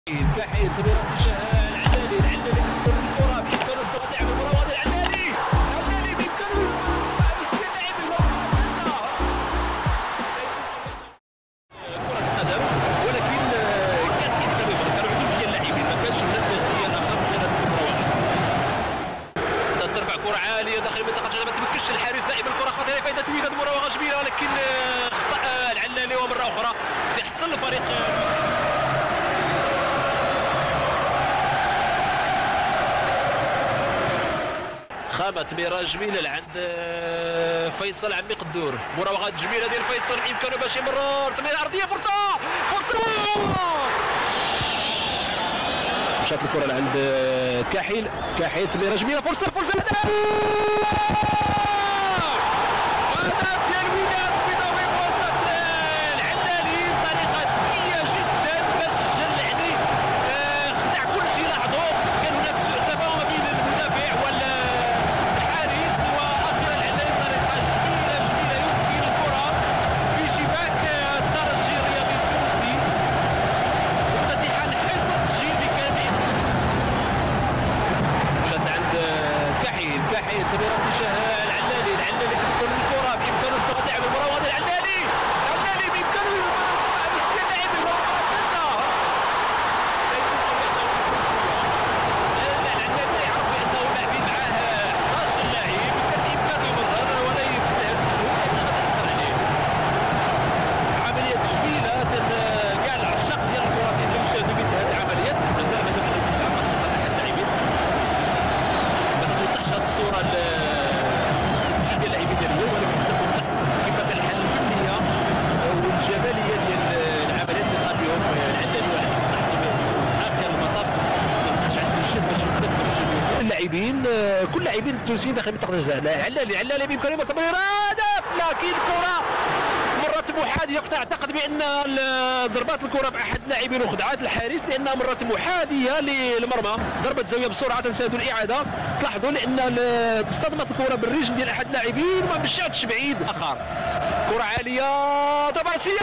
كحيل تمريرة العلالي يدخل الكرة بإمكانه الضغط على المراوغة العلالي بإمكانه لاعب المرمى كرة القدم ولكن كان كيتسبب كانوا عندهم ديال اللاعبين ما كانش هناك ديال اخر غير هذه المراوغة. ترفع كرة عالية داخل منطقة الجزاء ما تمكنش الحارس دائما الكرة خطيرة فائدة تمويل هذه المراوغة جميلة ولكن خطأ العلالي ومرة أخرى يحصل الفريق خامة تمريرة جميلة لعند فيصل عمي قدور. مراوغات جميلة ديال فيصل بإمكانه باش يمرر تمريرة عرضية فرصة مشات الكرة لعند كحيل تمريرة جميلة فرصة هدف ديال الوداد بضوء فرصة العلالي بطريقة ذكية جدا باش سجل يعني خدع كل شيء لاحظوا كان هناك سوء تفاهم بين المدافع والحارس واخيرا العلالي بطريقة جميلة يسكن الكرة في شباك الترجي الرياضي التونسي مفتتحا حلم التسجيل بكامل. مشات عند كحيل تمريرة العلالي تدخل الكرة بإمكانه الضغط على المراوغة العلالي بإمكانه لاعب المراوغة العلالي يعرف بأنه لاعبين معاه 11 لاعب كان بإمكانه يمرر ولا يفتح عليه. عملية جميلة كاع العشاق ديال الكرة اللي يشاهدوا مثل هذه العمليات مازال هذا احد اللاعبين ما تتوضحش هذه الصورة ديال اللاعبين ديال اليوم ولكن تتوضح كيف الحل الفنية والجمالية ديال العمليات اللي قام بهم العلالي اخر المطاف ما بقاش عنده الشد باش يقدر اللاعبين كل اللاعبين التونسيين داخل منطقة الجزاء. العلالي بإمكانه تمرير هدف لكن الكرة مرات محاذية كنت اعتقد بان ضربات الكره باحد اللاعبين وخدعات الحارس لانها مرات محاذيه للمرمى. ضربه زاويه بسرعه تنشاهدوا الاعاده تلاحظوا لان اصطدمت الكره بالرجل ديال احد اللاعبين وما مشاتش بعيد اخر. كره عاليه طباسيه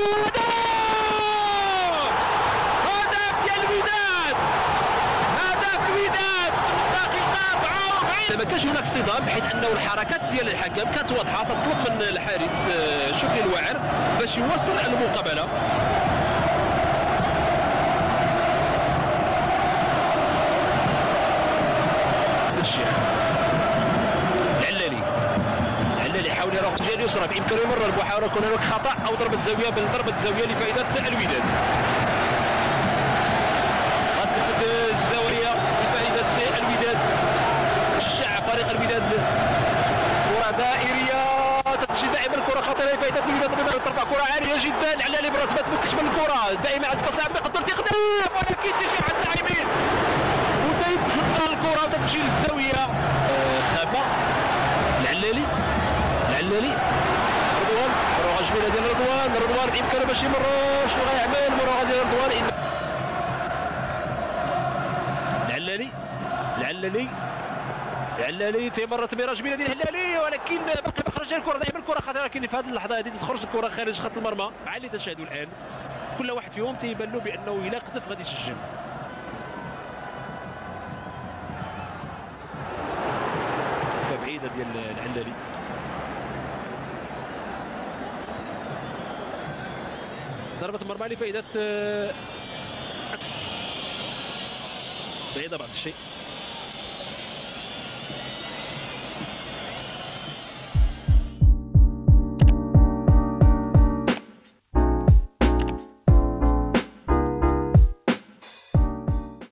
هدف ديال الوداد دقيقه 44 ما كانش هناك اصطدام بحيث انه الحركات ديال الحكم كانت واضحه تطلب من الحارس شكري الواعر باش يواصل المقابله. العلالي يحاول يروح الجهه اليسرى بامكانه يمرر المحاوله يكون هناك خطا او ضربه زاويه لفائده الوداد. الزاويه لفائده الوداد الشعب فريق الوداد كره دائريه تمشي دائما الكره خطيره لفائده الوداد ترفع كره عاليه جدا العلالي براس ما تمكنش من الكره دائما عند التصعيد يقدر تقدر ولكن تجي عند اللاعبين وتيدخل الكره تمشي للزاويه. خامه العلالي رضوان مراوغه جميله ديال رضوان بامكانه باش يمرر شنو غيعمل مراوغه ديال رضوان العلالي تيمر تمريره جميله ديال الهلالي ولكن باقي ما خرج الكره دائما الكره خطيره لكن في هذه اللحظه هذه تخرج الكره خارج خط المرمى مع اللي تشاهدوا الان كل واحد فيهم تيبان له بانه الا قذف غادي يسجل. بعيده ديال العلالي ضربه المرمى لفائده بعيده بعض الشيء.